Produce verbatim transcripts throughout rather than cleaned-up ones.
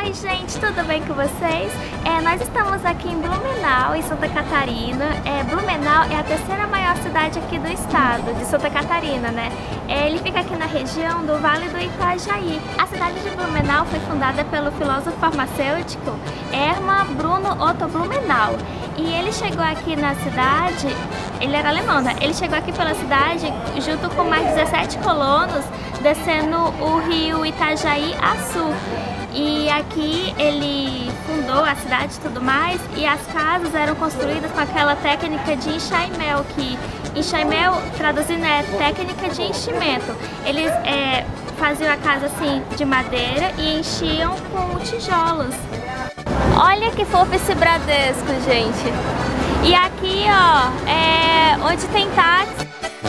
Oi gente, tudo bem com vocês? É, nós estamos aqui em Blumenau, em Santa Catarina. É, Blumenau é a terceira maior cidade aqui do estado, de Santa Catarina, né? É, ele fica aqui na região do Vale do Itajaí. A cidade de Blumenau foi fundada pelo filósofo farmacêutico Hermann Bruno Otto Blumenau. E ele chegou aqui na cidade, ele era alemão, né? Ele chegou aqui pela cidade junto com mais dezessete colonos, descendo o rio Itajaí a sul. E aqui ele fundou a cidade e tudo mais, e as casas eram construídas com aquela técnica de enxaimel, que enxaimel, traduzindo, é técnica de enchimento. Eles é, faziam a casa assim de madeira e enchiam com tijolos. Olha que fofo esse Bradesco, gente. E aqui, ó, é onde tem táxi.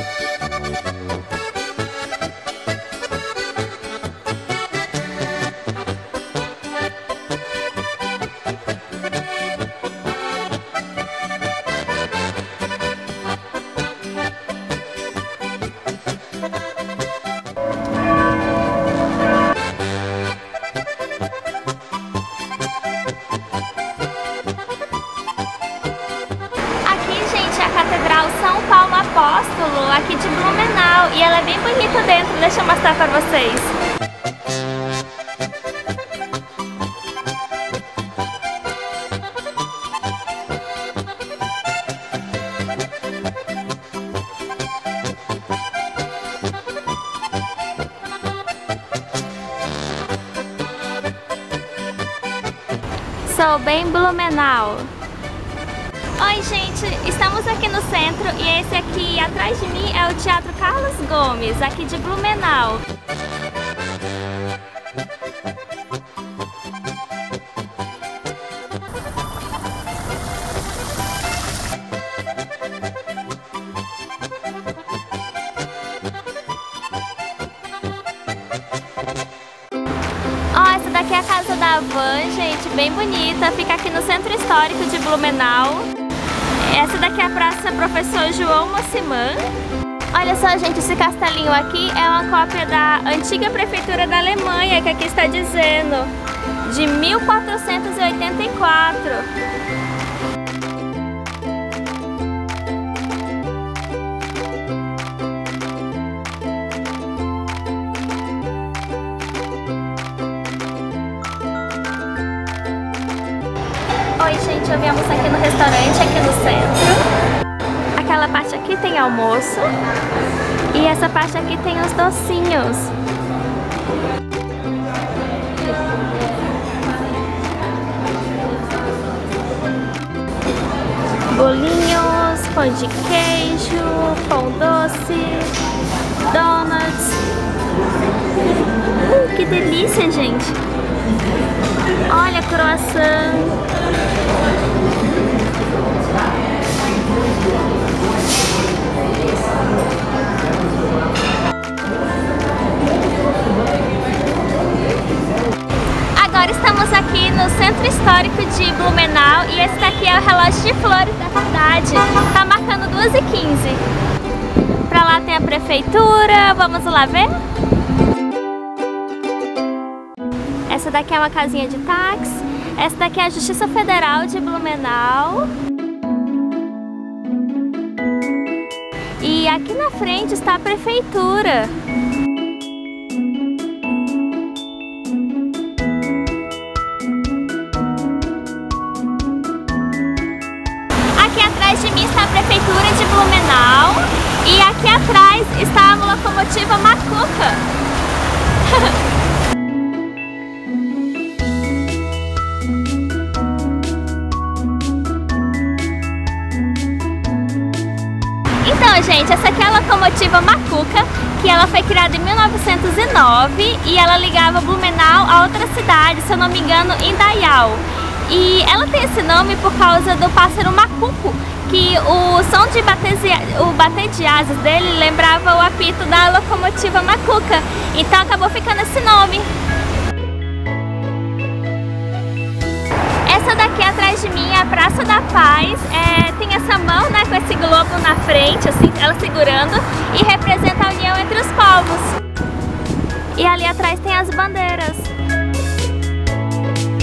Catedral São Paulo Apóstolo, aqui de Blumenau, e ela é bem bonita dentro, deixa eu mostrar para vocês. Sou bem Blumenau. Oi gente, estamos aqui no centro e esse aqui atrás de mim é o Teatro Carlos Gomes, aqui de Blumenau. Ó, essa daqui é a casa da Van, gente, bem bonita, fica aqui no Centro Histórico de Blumenau. Essa daqui é a Praça Professor João Mossimã. Olha só, gente, esse castelinho aqui é uma cópia da antiga prefeitura da Alemanha, que aqui está dizendo, de mil quatrocentos e oitenta e quatro. Oi gente, eu viemos aqui no restaurante, aqui no centro. Aquela parte aqui tem almoço e essa parte aqui tem os docinhos. Bolinhos, pão de queijo, pão doce, donuts. Uh, que delícia, gente! Olha, croissant. Agora estamos aqui no Centro Histórico de Blumenau e esse daqui é o relógio de flores da cidade. Tá marcando duas e quinze. Pra lá tem a prefeitura, vamos lá ver? Essa daqui é uma casinha de táxi. Essa daqui é a Justiça Federal de Blumenau. E aqui na frente está a prefeitura. Aqui atrás de mim está a prefeitura de Blumenau. E aqui atrás está a locomotiva Macuca. Então, gente, essa aqui é a locomotiva Macuca, que ela foi criada em mil novecentos e nove e ela ligava Blumenau a outra cidade, se eu não me engano, Indaial. E ela tem esse nome por causa do pássaro macuco, que o som de bater, o bater de asas dele lembrava o apito da locomotiva Macuca. Então acabou ficando esse nome. Essa daqui atrás de mim é a Praça da Paz, é, tem essa mão, né, com esse globo na frente, assim, ela segurando, e representa a união entre os povos. E ali atrás tem as bandeiras.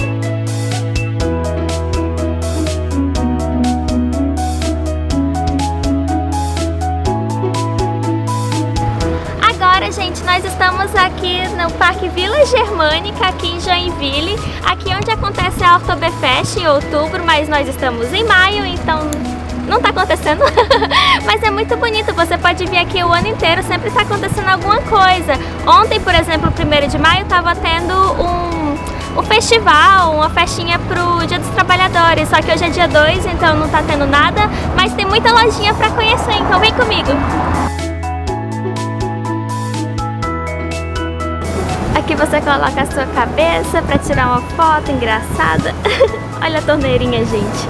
Vila Germânica, aqui em Joinville, aqui onde acontece a Oktoberfest em outubro, mas nós estamos em maio, então não tá acontecendo. Mas é muito bonito, você pode vir aqui o ano inteiro, sempre tá acontecendo alguma coisa. Ontem, por exemplo, primeiro de maio, tava tendo um, um festival, uma festinha pro Dia dos Trabalhadores, só que hoje é dia dois, então não tá tendo nada, mas tem muita lojinha pra conhecer, então vem comigo. Aqui você coloca a sua cabeça pra tirar uma foto engraçada. Olha a torneirinha, gente.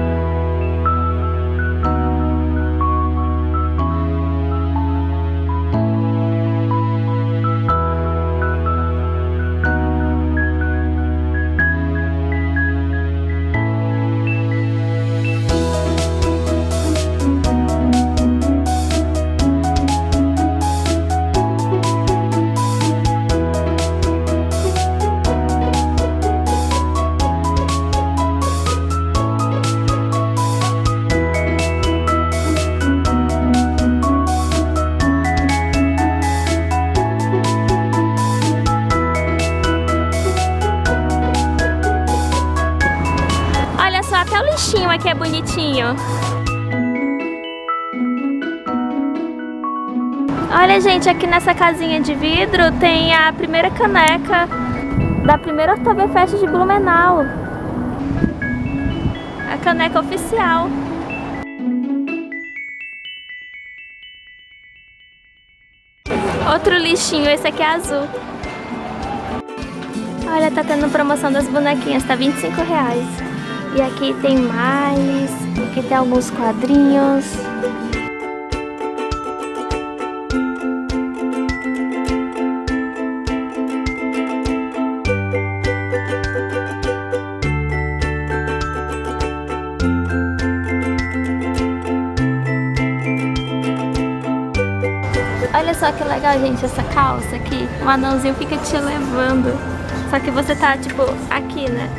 Até o lixinho aqui é bonitinho. Olha, gente, aqui nessa casinha de vidro tem a primeira caneca da primeira Oktoberfest de Blumenau. A caneca oficial. Outro lixinho, esse aqui é azul. Olha, tá tendo promoção das bonequinhas, tá vinte e cinco reais. E aqui tem mais, aqui tem alguns quadrinhos. Olha só que legal, gente, essa calça aqui. Um anãozinho fica te levando. Só que você tá, tipo, aqui, né?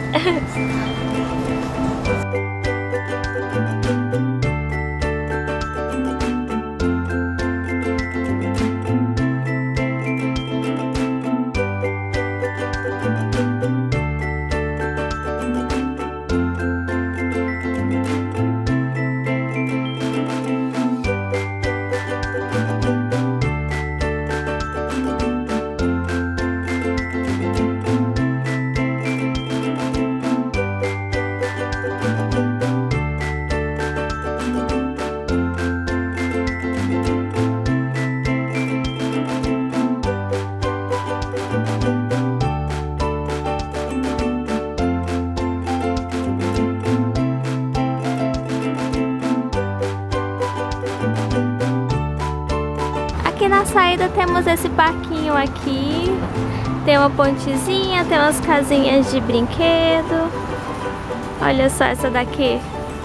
Aqui na saída temos esse parquinho aqui, tem uma pontezinha, tem umas casinhas de brinquedo. Olha só essa daqui.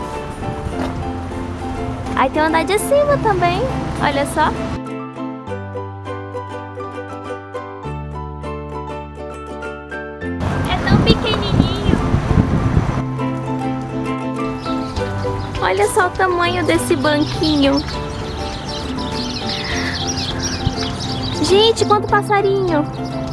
Aí tem o andar de cima também, olha só. É tão pequenininho. Olha só o tamanho desse banquinho. Gente, quanto passarinho!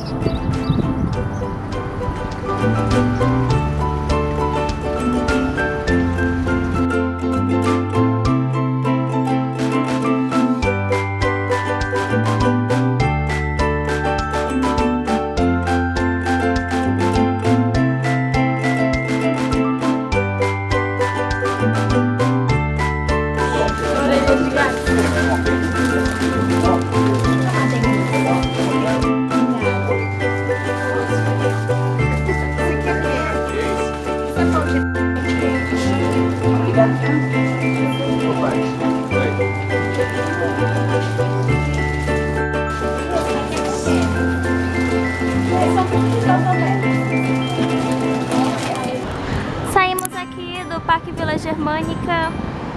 Saímos aqui do Parque Vila Germânica.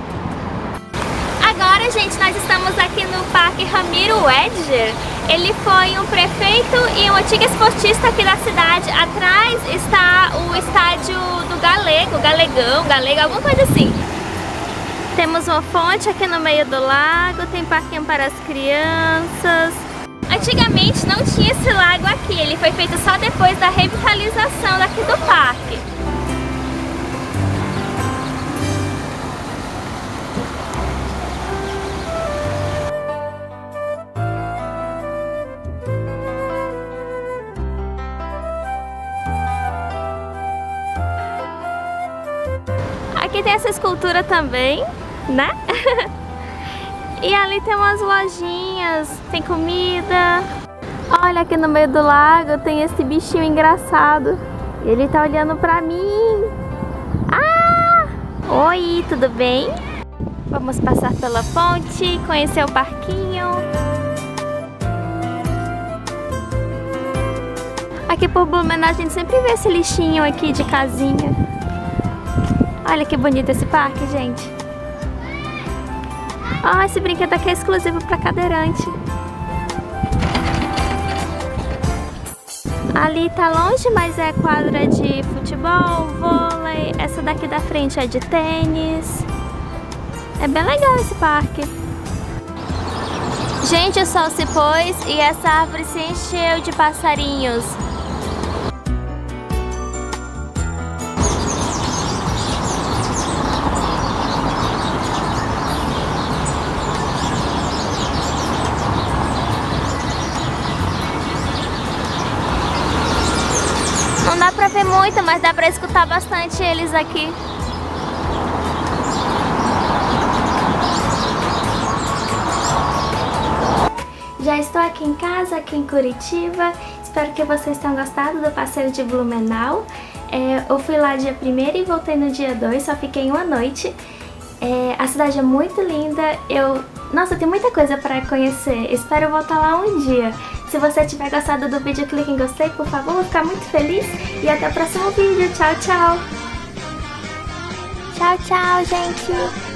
Agora, gente, nós estamos aqui no Parque Ramiro Edger. Ele foi um prefeito e um antigo esportista aqui da cidade. Atrás está o estádio do Galego, Galegão, Galega, alguma coisa assim. Temos uma fonte aqui no meio do lago, tem parquinho para as crianças. Antigamente não tinha esse lago aqui, ele foi feito só depois da revitalização daqui do parque. Aqui tem essa escultura também, né? E ali tem umas lojinhas, tem comida. Olha, aqui no meio do lago tem esse bichinho engraçado. Ele tá olhando pra mim. Ah! Oi, tudo bem? Vamos passar pela ponte, conhecer o parquinho. Aqui por Blumenau a gente sempre vê esse lixinho aqui de casinha. Olha que bonito esse parque, gente. Ah, oh, esse brinquedo aqui é exclusivo para cadeirante. Ali tá longe, mas é quadra de futebol, vôlei. Essa daqui da frente é de tênis. É bem legal esse parque. Gente, o sol se pôs e essa árvore se encheu de passarinhos. Não dá pra ver muito, mas dá pra escutar bastante eles aqui. Já estou aqui em casa, aqui em Curitiba. Espero que vocês tenham gostado do passeio de Blumenau. É, eu fui lá dia primeiro e voltei no dia dois, só fiquei uma noite. É, a cidade é muito linda. Eu... Nossa, tem muita coisa para conhecer. Espero voltar lá um dia. Se você tiver gostado do vídeo, clique em gostei, por favor, vou ficar muito feliz. E até o próximo vídeo. Tchau, tchau! Tchau, tchau, gente!